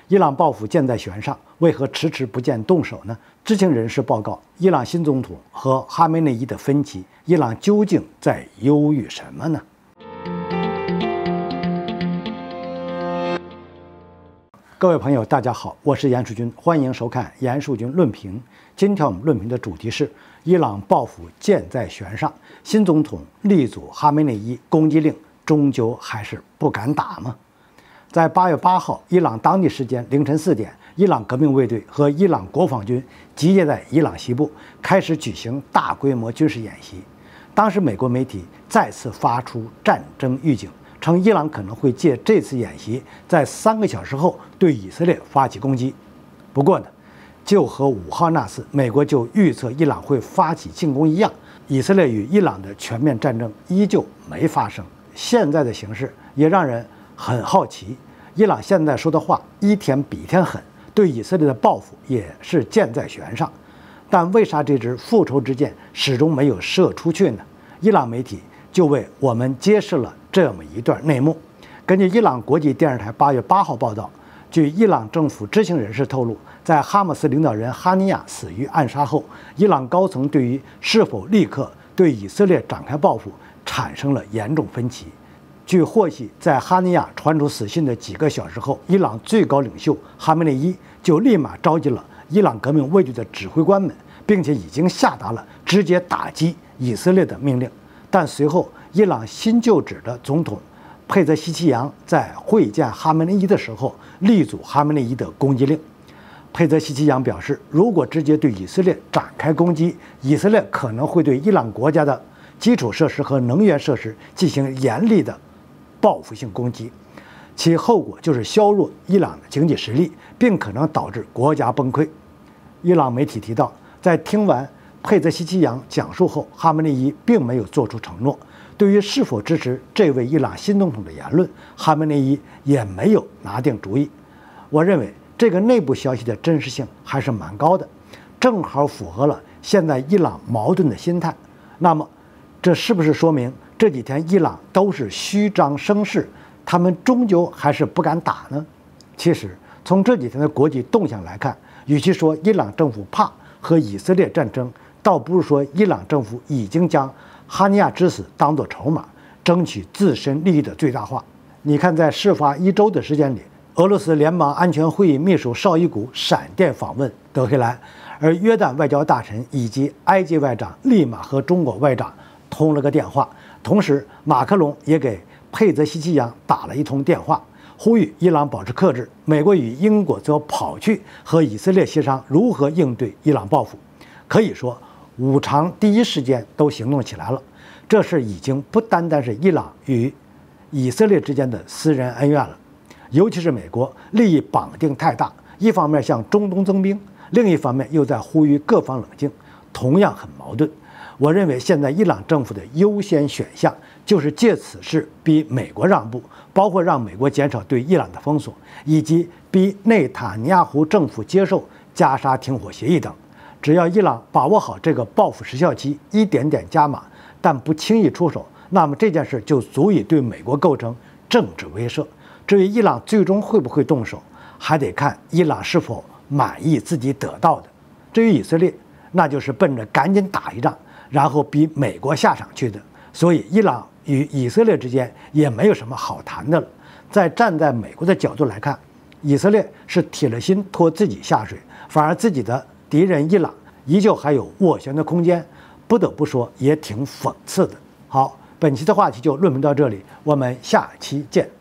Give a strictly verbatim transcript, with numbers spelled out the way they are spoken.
伊朗报复箭在弦上，为何迟迟不见动手呢？知情人士报告，伊朗新总统和哈梅内伊的分歧，伊朗究竟在忧郁什么呢？各位朋友，大家好，我是严树军，欢迎收看严树军论评。今天我们论评的主题是：伊朗报复箭在弦上，新总统力阻哈梅内伊攻击令，终究还是不敢打吗？在八月八号，伊朗当地时间凌晨四点，伊朗革命卫队和伊朗国防军集结在伊朗西部，开始举行大规模军事演习。当时，美国媒体再次发出战争预警，称伊朗可能会借这次演习，在三个小时后对以色列发起攻击。不过呢，就和五号那次美国就预测伊朗会发起进攻一样，以色列与伊朗的全面战争依旧没发生。现在的形势也让人很好奇，伊朗现在说的话一天比一天狠，对以色列的报复也是箭在弦上，但为啥这支复仇之箭始终没有射出去呢？伊朗媒体就为我们揭示了这么一段内幕。根据伊朗国际电视台八月八号报道，据伊朗政府知情人士透露，在哈马斯领导人哈尼亚死于暗杀后，伊朗高层对于是否立刻对以色列展开报复产生了严重分歧。据获悉，在哈尼亚传出死讯的几个小时后，伊朗最高领袖哈梅内伊就立马召集了伊朗革命卫队的指挥官们，并且已经下达了直接打击以色列的命令。但随后，伊朗新就职的总统佩泽希奇扬在会见哈梅内伊的时候，力阻哈梅内伊的攻击令。佩泽希奇扬表示，如果直接对以色列展开攻击，以色列可能会对伊朗国家的基础设施和能源设施进行严厉的报复性攻击，其后果就是削弱伊朗的经济实力，并可能导致国家崩溃。伊朗媒体提到，在听完佩泽希奇扬讲述后，哈梅内伊并没有做出承诺。对于是否支持这位伊朗新总统的言论，哈梅内伊也没有拿定主意。我认为这个内部消息的真实性还是蛮高的，正好符合了现在伊朗矛盾的心态。那么，这是不是说明这几天伊朗都是虚张声势，他们终究还是不敢打呢？其实，从这几天的国际动向来看，与其说伊朗政府怕和以色列战争，倒不是说伊朗政府已经将哈尼亚之死当作筹码，争取自身利益的最大化。你看，在事发一周的时间里，俄罗斯联邦安全会议秘书绍伊古闪电访问德黑兰，而约旦外交大臣以及埃及外长立马和中国外长通了个电话。同时，马克龙也给佩泽希奇扬打了一通电话，呼吁伊朗保持克制。美国与英国则跑去和以色列协商如何应对伊朗报复。可以说，五常第一时间都行动起来了。这事已经不单单是伊朗与以色列之间的私人恩怨了，尤其是美国利益绑定太大，一方面向中东增兵，另一方面又在呼吁各方冷静，同样很矛盾。我认为现在伊朗政府的优先选项就是借此事逼美国让步，包括让美国减少对伊朗的封锁，以及逼内塔尼亚胡政府接受加沙停火协议等。只要伊朗把握好这个报复时效期，一点点加码，但不轻易出手，那么这件事就足以对美国构成政治威慑。至于伊朗最终会不会动手，还得看伊朗是否满意自己得到的。至于以色列，那就是奔着赶紧打一仗，然后逼美国下场去的。所以伊朗与以色列之间也没有什么好谈的了。在站在美国的角度来看，以色列是铁了心拖自己下水，反而自己的敌人伊朗依旧还有斡旋的空间，不得不说也挺讽刺的。好，本期的话题就论评到这里，我们下期见。